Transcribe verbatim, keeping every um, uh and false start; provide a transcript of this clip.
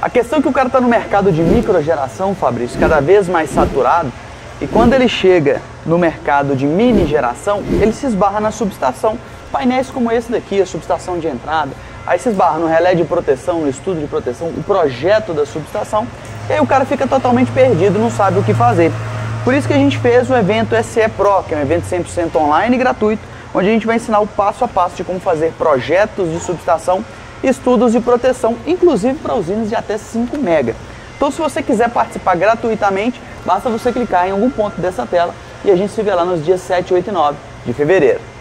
A questão é que o cara está no mercado de microgeração, Fabrício, cada vez mais saturado, e quando ele chega no mercado de mini geração, ele se esbarra na subestação. Painéis como esse daqui, a subestação de entrada, aí se esbarra no relé de proteção, no estudo de proteção, o projeto da subestação, e aí o cara fica totalmente perdido, não sabe o que fazer. Por isso que a gente fez o evento S E Pro, que é um evento cem por cento online e gratuito, onde a gente vai ensinar o passo a passo de como fazer projetos de subestação, estudos de proteção, inclusive para usinas de até cinco mega. Então, se você quiser participar gratuitamente, basta você clicar em algum ponto dessa tela e a gente se vê lá nos dias sete, oito e nove de fevereiro.